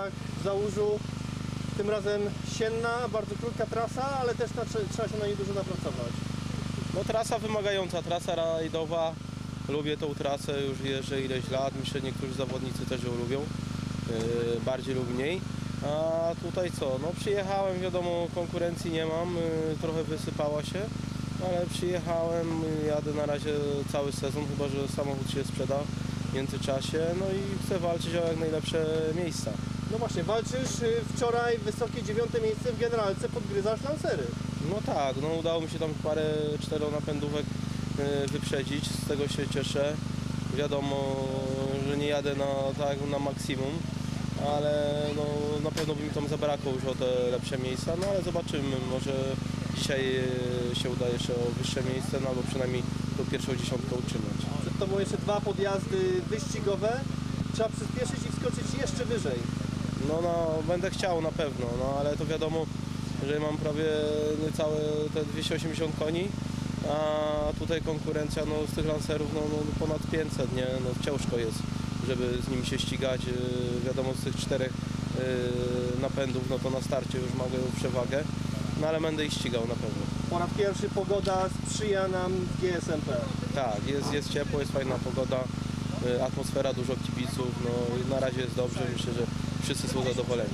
Tarnowach, w Załużu. Tym razem sienna, bardzo krótka trasa, ale też trzeba się na niej dużo napracować. No trasa wymagająca, trasa rajdowa. Lubię tą trasę, już jeżdżę ileś lat. Myślę, że niektórzy zawodnicy też ją lubią, bardziej lub mniej. A tutaj co? No przyjechałem, wiadomo, konkurencji nie mam, trochę wysypała się, ale przyjechałem, jadę na razie cały sezon, chyba że samochód się sprzeda w międzyczasie, no i chcę walczyć o jak najlepsze miejsca. No właśnie, walczysz wczoraj wysokie 9. miejsce w generalce, podgryzasz Lancery. No tak, no udało mi się tam parę czteronapędówek wyprzedzić, z tego się cieszę. Wiadomo, że nie jadę na maksimum, ale no, na pewno by mi tam zabrakło już o te lepsze miejsca, no ale zobaczymy, może dzisiaj się uda jeszcze o wyższe miejsce, no albo przynajmniej tą pierwszą dziesiątkę utrzymać. Przed tobą jeszcze 2 podjazdy wyścigowe, trzeba przyspieszyć i wskoczyć jeszcze wyżej. No, będę chciał na pewno, no ale to wiadomo, że mam prawie niecałe te 280 koni, a tutaj konkurencja no, z tych Lancerów no, ponad 500, nie? No, ciężko jest, żeby z nimi się ścigać. Wiadomo, z tych 4 napędów, no to na starcie już mogę przewagę, no ale będę ich ścigał na pewno. Po raz pierwszy pogoda sprzyja nam w GSMP. Tak, jest ciepło, jest fajna pogoda, atmosfera, dużo kibiców, no i na razie jest dobrze, myślę, że wszyscy są zadowoleni.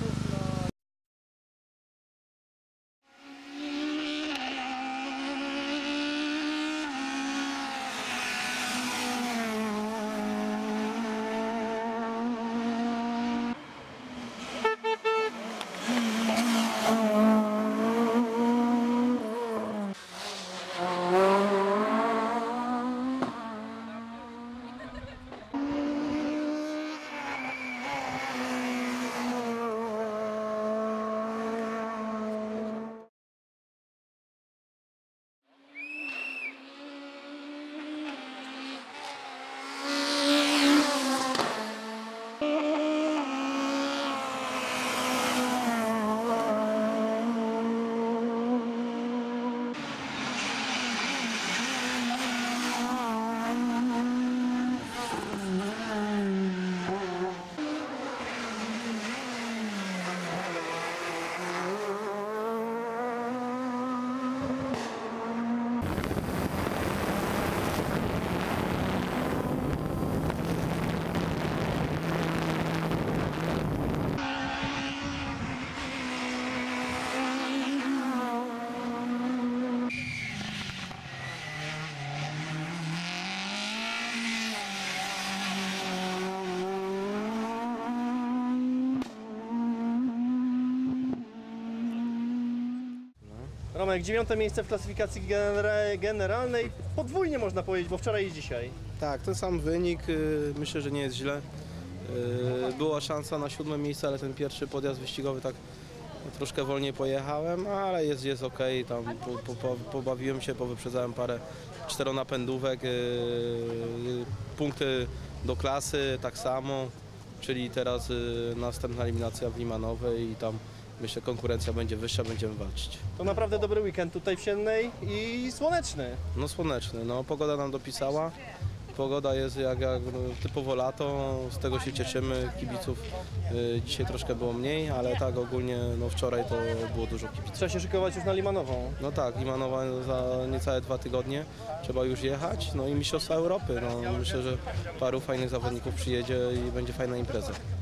Romek, 9. miejsce w klasyfikacji generalnej, podwójnie można powiedzieć, bo wczoraj i dzisiaj. Tak, ten sam wynik, myślę, że nie jest źle. Była szansa na 7. miejsce, ale ten pierwszy podjazd wyścigowy tak troszkę wolniej pojechałem, ale jest ok, tam pobawiłem się, powyprzedzałem parę czteronapędówek, punkty do klasy tak samo, czyli teraz następna eliminacja w Limanowej i tam myślę, konkurencja będzie wyższa, będziemy walczyć. To naprawdę dobry weekend tutaj w Siennej i słoneczny. No słoneczny, no pogoda nam dopisała. Pogoda jest jak typowo lato, z tego się cieszymy, kibiców dzisiaj troszkę było mniej, ale tak ogólnie no wczoraj to było dużo kibiców. Trzeba się szykować już na Limanową. No tak, Limanowa za niecałe 2 tygodnie trzeba już jechać, no i Mistrzostwa Europy. No, myślę, że paru fajnych zawodników przyjedzie i będzie fajna impreza.